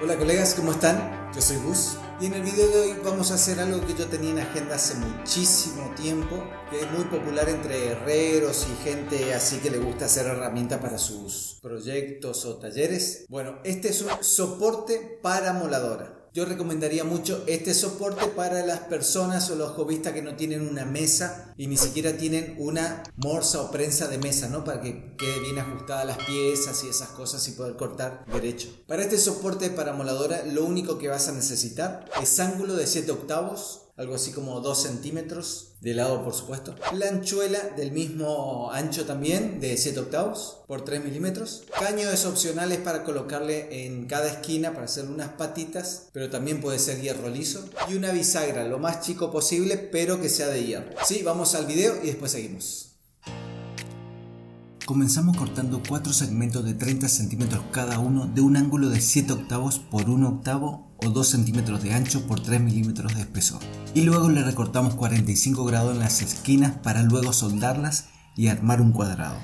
Hola colegas, ¿cómo están? Yo soy Gus y en el video de hoy vamos a hacer algo que yo tenía en agenda hace muchísimo tiempo, que es muy popular entre herreros y gente así que le gusta hacer herramientas para sus proyectos o talleres. Bueno, este es un soporte para moladora. Yo recomendaría mucho este soporte para las personas o los hobbyistas que no tienen una mesa y ni siquiera tienen una morsa o prensa de mesa, ¿no? Para que quede bien ajustadas las piezas y esas cosas y poder cortar derecho. Para este soporte para moladora lo único que vas a necesitar es ángulo de 7/8, algo así como 2 centímetros de lado, por supuesto. La anchuela del mismo ancho también, de 7/8 por 3 milímetros. Caños opcionales para colocarle en cada esquina para hacerle unas patitas, pero también puede ser hierro liso. Y una bisagra, lo más chico posible, pero que sea de hierro. Sí, vamos al video y después seguimos. Comenzamos cortando 4 segmentos de 30 centímetros cada uno de un ángulo de 7/8 por 1/8 o 2 centímetros de ancho por 3 milímetros de espesor. Y luego le recortamos 45 grados en las esquinas para luego soldarlas y armar un cuadrado.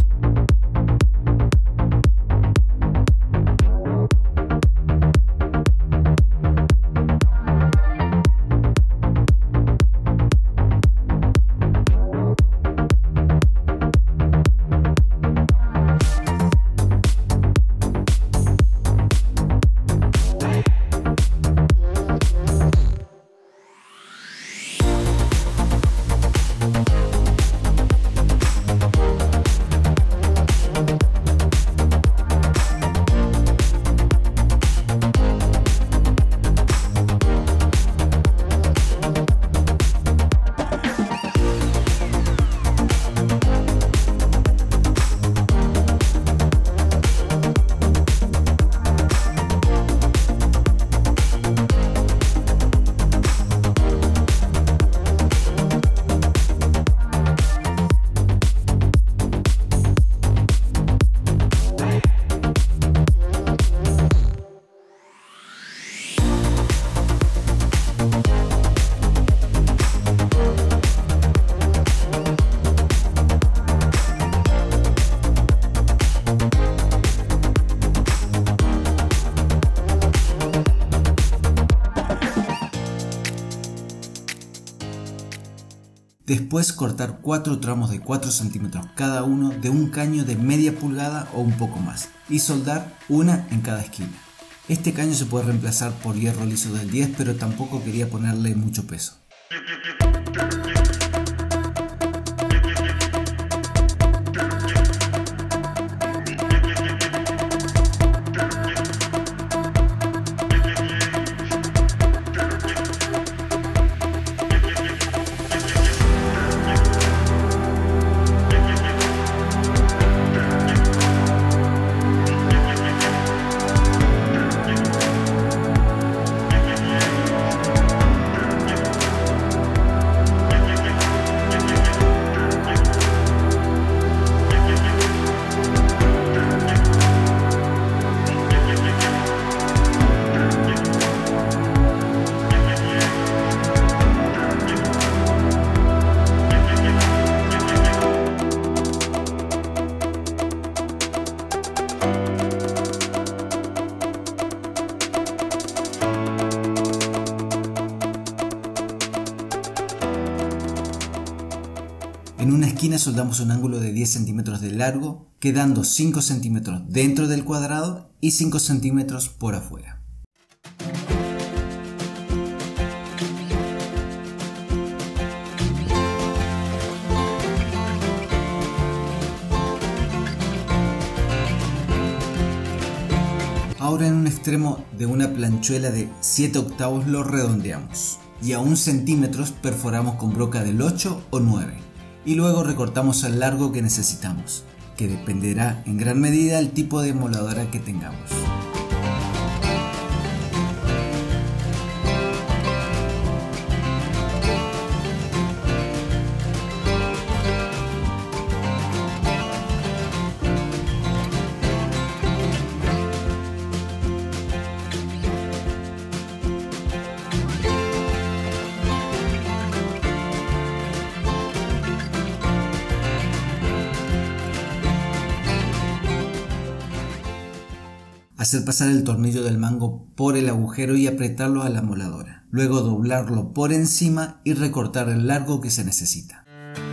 Después cortar 4 tramos de 4 centímetros cada uno de un caño de media pulgada o un poco más y soldar una en cada esquina. Este caño se puede reemplazar por hierro liso del 10, pero tampoco quería ponerle mucho peso. En una esquina soldamos un ángulo de 10 centímetros de largo, quedando 5 centímetros dentro del cuadrado y 5 centímetros por afuera. Ahora en un extremo de una planchuela de 7/8 lo redondeamos y a 1 centímetro perforamos con broca del 8 o 9. Y luego recortamos el largo que necesitamos, que dependerá en gran medida del tipo de moladora que tengamos. Hacer pasar el tornillo del mango por el agujero y apretarlo a la moladora. Luego doblarlo por encima y recortar el largo que se necesita.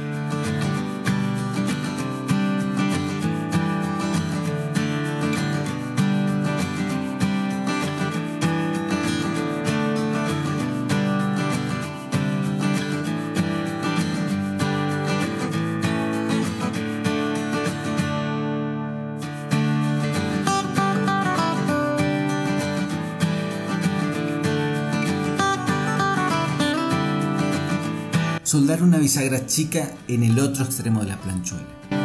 Soldar una bisagra chica en el otro extremo de la planchuela.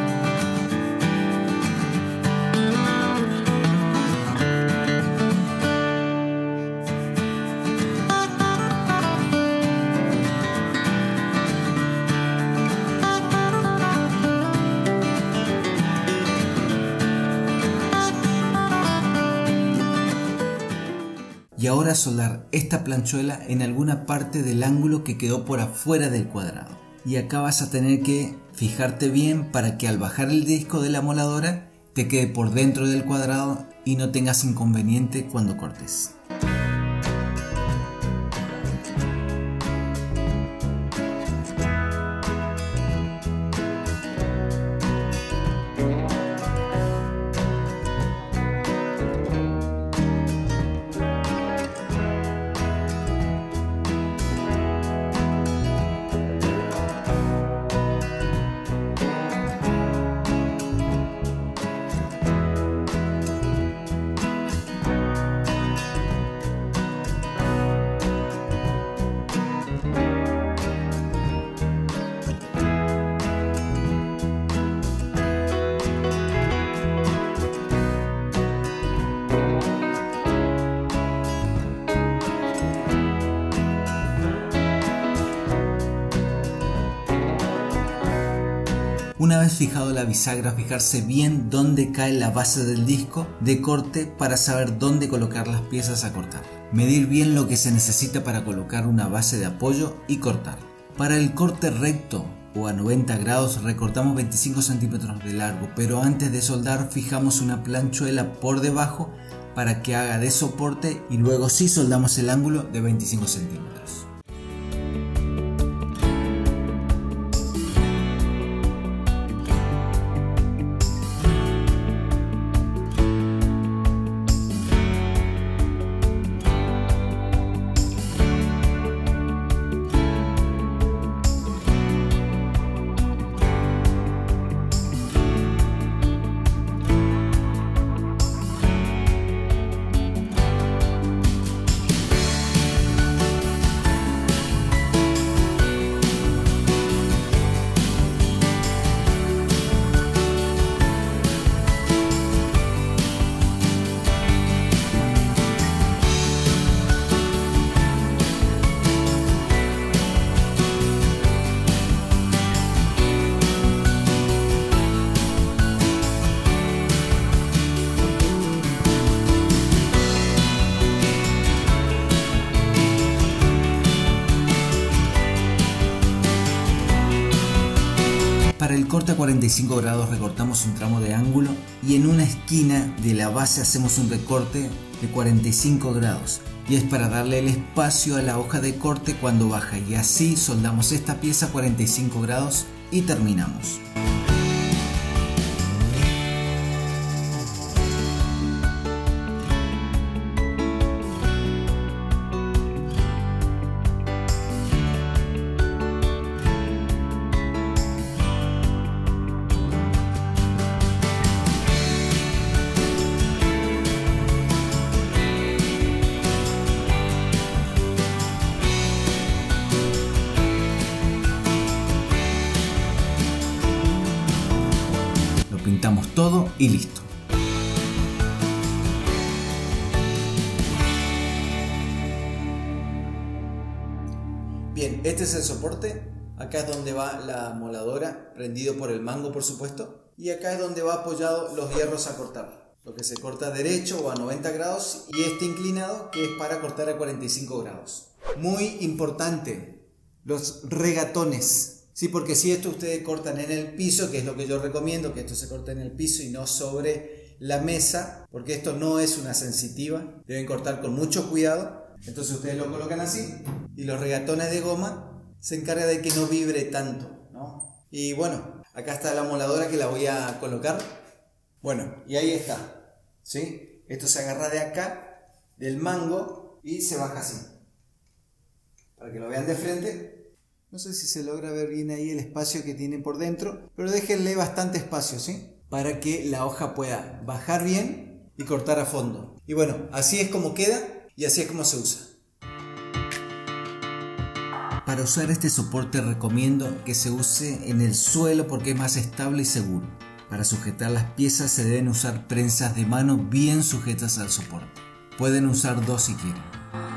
Y ahora soldar esta planchuela en alguna parte del ángulo que quedó por afuera del cuadrado. Y acá vas a tener que fijarte bien para que al bajar el disco de la moladora te quede por dentro del cuadrado y no tengas inconveniente cuando cortes. Una vez fijado la bisagra, fijarse bien dónde cae la base del disco de corte para saber dónde colocar las piezas a cortar. Medir bien lo que se necesita para colocar una base de apoyo y cortar. Para el corte recto o a 90 grados recortamos 25 centímetros de largo, pero antes de soldar fijamos una planchuela por debajo para que haga de soporte y luego sí soldamos el ángulo de 25 centímetros. Para el corte a 45 grados recortamos un tramo de ángulo y en una esquina de la base hacemos un recorte de 45 grados y es para darle el espacio a la hoja de corte cuando baja, y así soldamos esta pieza a 45 grados y terminamos. Pintamos todo y listo. Bien, este es el soporte. Acá es donde va la moladora, prendido por el mango por supuesto. Y acá es donde va apoyado los hierros a cortar. Lo que se corta derecho o a 90 grados y este inclinado que es para cortar a 45 grados. Muy importante, los regatones. Sí, porque si esto ustedes cortan en el piso, que es lo que yo recomiendo, que esto se corte en el piso y no sobre la mesa, porque esto no es una sensitiva, deben cortar con mucho cuidado. Entonces ustedes lo colocan así y los regatones de goma se encargan de que no vibre tanto, ¿no? Y bueno, acá está la moladora que la voy a colocar. Bueno, y ahí está, ¿sí? Esto se agarra de acá, del mango, y se baja así. Para que lo vean de frente. No sé si se logra ver bien ahí el espacio que tiene por dentro, pero déjenle bastante espacio, ¿sí? Para que la hoja pueda bajar bien y cortar a fondo. Y bueno, así es como queda y así es como se usa. Para usar este soporte recomiendo que se use en el suelo porque es más estable y seguro. Para sujetar las piezas se deben usar prensas de mano bien sujetas al soporte. Pueden usar 2 si quieren.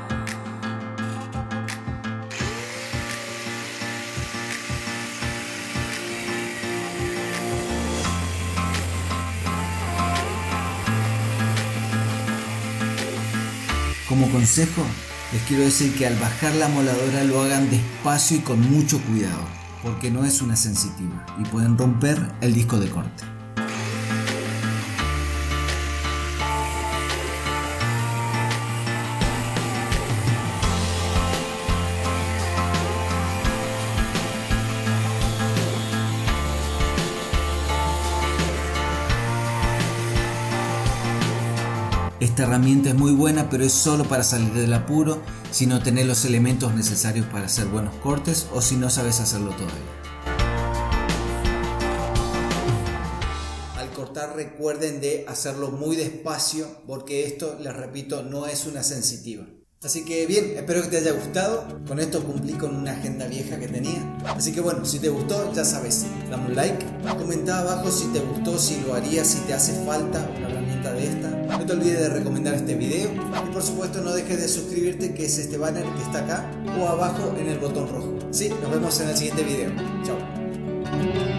Como consejo, les quiero decir que al bajar la moladora lo hagan despacio y con mucho cuidado, porque no es una sensitiva y pueden romper el disco de corte. Esta herramienta es muy buena, pero es solo para salir del apuro si no tenés los elementos necesarios para hacer buenos cortes o si no sabes hacerlo todavía. Al cortar recuerden de hacerlo muy despacio porque esto, les repito, no es una sensitiva. Así que bien, espero que te haya gustado. Con esto cumplí con una agenda vieja que tenía. Así que bueno, si te gustó, ya sabes, dame un like, comenta abajo si te gustó, si lo harías, si te hace falta una herramienta de esta. No te olvides de recomendar este video y por supuesto no dejes de suscribirte, que es este banner que está acá o abajo en el botón rojo. Sí, nos vemos en el siguiente video. Chao.